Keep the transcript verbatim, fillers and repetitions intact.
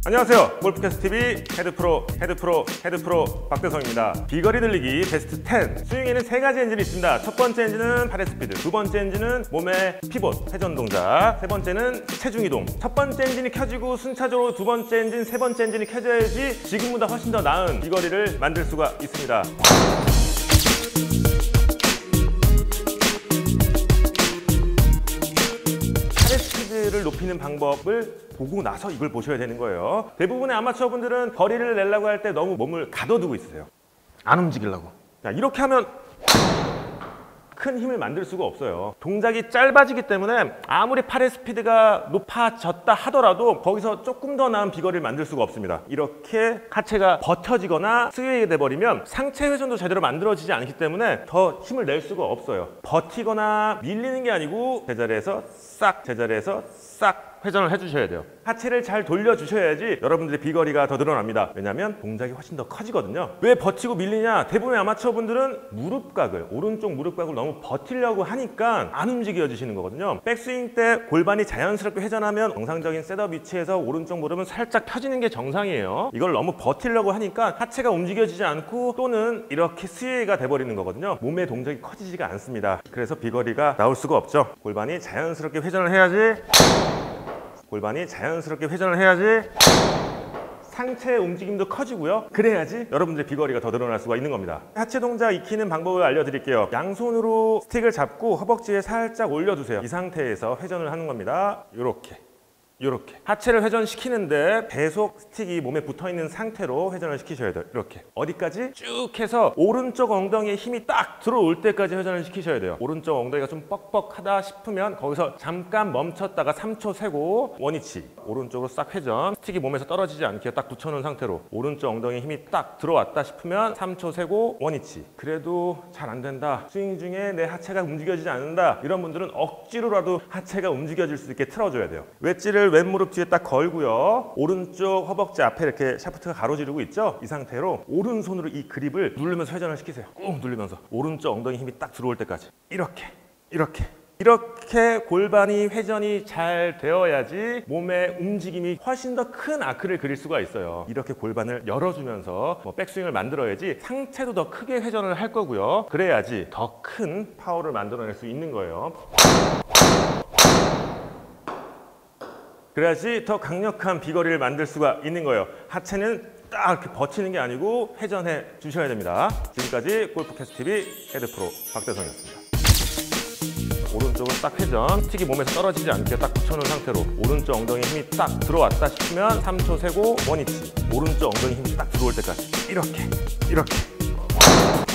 안녕하세요. 골프캐스트티비 헤드프로 헤드프로 헤드프로 박대성입니다. 비거리 늘리기 베스트 텐. 스윙에는 세 가지 엔진이 있습니다. 첫 번째 엔진은 팔의 스피드, 두 번째 엔진은 몸의 피봇, 회전 동작, 세 번째는 체중 이동. 첫 번째 엔진이 켜지고 순차적으로 두 번째 엔진, 세 번째 엔진이 켜져야지 지금보다 훨씬 더 나은 비거리를 만들 수가 있습니다. 팔의 스피드를 높이는 방법을 보고 나서 이걸 보셔야 되는 거예요. 대부분의 아마추어 분들은 거리를 내려고 할 때 너무 몸을 가둬두고 있어요. 안 움직이려고. 자, 이렇게 하면 큰 힘을 만들 수가 없어요. 동작이 짧아지기 때문에 아무리 팔의 스피드가 높아졌다 하더라도 거기서 조금 더 나은 비거리를 만들 수가 없습니다. 이렇게 하체가 버텨지거나 스웨이가 돼버리면 상체 회전도 제대로 만들어지지 않기 때문에 더 힘을 낼 수가 없어요. 버티거나 밀리는 게 아니고 제자리에서 싹, 제자리에서 싹 회전을 해주셔야 돼요. 하체를 잘 돌려주셔야지 여러분들의 비거리가 더 늘어납니다. 왜냐하면 동작이 훨씬 더 커지거든요. 왜 버티고 밀리냐? 대부분의 아마추어 분들은 무릎각을, 오른쪽 무릎각을 너무 버티려고 하니까 안 움직여지시는 거거든요. 백스윙 때 골반이 자연스럽게 회전하면 정상적인 셋업 위치에서 오른쪽 무릎은 살짝 펴지는 게 정상이에요. 이걸 너무 버티려고 하니까 하체가 움직여지지 않고 또는 이렇게 스웨이가 돼버리는 거거든요. 몸의 동작이 커지지가 않습니다. 그래서 비거리가 나올 수가 없죠. 골반이 자연스럽게 회전을 해야지 골반이 자연스럽게 회전을 해야지 상체의 움직임도 커지고요. 그래야지 여러분들의 비거리가 더 늘어날 수가 있는 겁니다. 하체 동작 익히는 방법을 알려드릴게요. 양손으로 스틱을 잡고 허벅지에 살짝 올려두세요. 이 상태에서 회전을 하는 겁니다. 이렇게 이렇게 하체를 회전시키는데 계속 스틱이 몸에 붙어있는 상태로 회전을 시키셔야 돼요. 이렇게 어디까지? 쭉 해서 오른쪽 엉덩이에 힘이 딱 들어올 때까지 회전을 시키셔야 돼요. 오른쪽 엉덩이가 좀 뻑뻑하다 싶으면 거기서 잠깐 멈췄다가 삼 초 세고 원위치 오른쪽으로 싹 회전. 스틱이 몸에서 떨어지지 않게 딱 붙여놓은 상태로 오른쪽 엉덩이에 힘이 딱 들어왔다 싶으면 삼 초 세고 원위치. 그래도 잘 안 된다, 스윙 중에 내 하체가 움직여지지 않는다, 이런 분들은 억지로라도 하체가 움직여질 수 있게 틀어줘야 돼요. 웨지를 왼무릎 뒤에 딱 걸고요. 오른쪽 허벅지 앞에 이렇게 샤프트가 가로지르고 있죠? 이 상태로 오른손으로 이 그립을 누르면서 회전을 시키세요. 꾹 누르면서 오른쪽 엉덩이 힘이 딱 들어올 때까지. 이렇게 이렇게 이렇게 골반이 회전이 잘 되어야지 몸의 움직임이 훨씬 더 큰 아크를 그릴 수가 있어요. 이렇게 골반을 열어주면서 뭐 백스윙을 만들어야지 상체도 더 크게 회전을 할 거고요. 그래야지 더 큰 파워를 만들어낼 수 있는 거예요. 그래야지 더 강력한 비거리를 만들 수가 있는 거예요. 하체는 딱 이렇게 버티는 게 아니고 회전해 주셔야 됩니다. 지금까지 골프캐스트티비 헤드프로 박대성이었습니다. 오른쪽으로 딱 회전, 스틱이 몸에서 떨어지지 않게 딱 붙여놓은 상태로 오른쪽 엉덩이 힘이 딱 들어왔다 싶으면 삼 초 세고 원위치 오른쪽 엉덩이 힘이 딱 들어올 때까지 이렇게 이렇게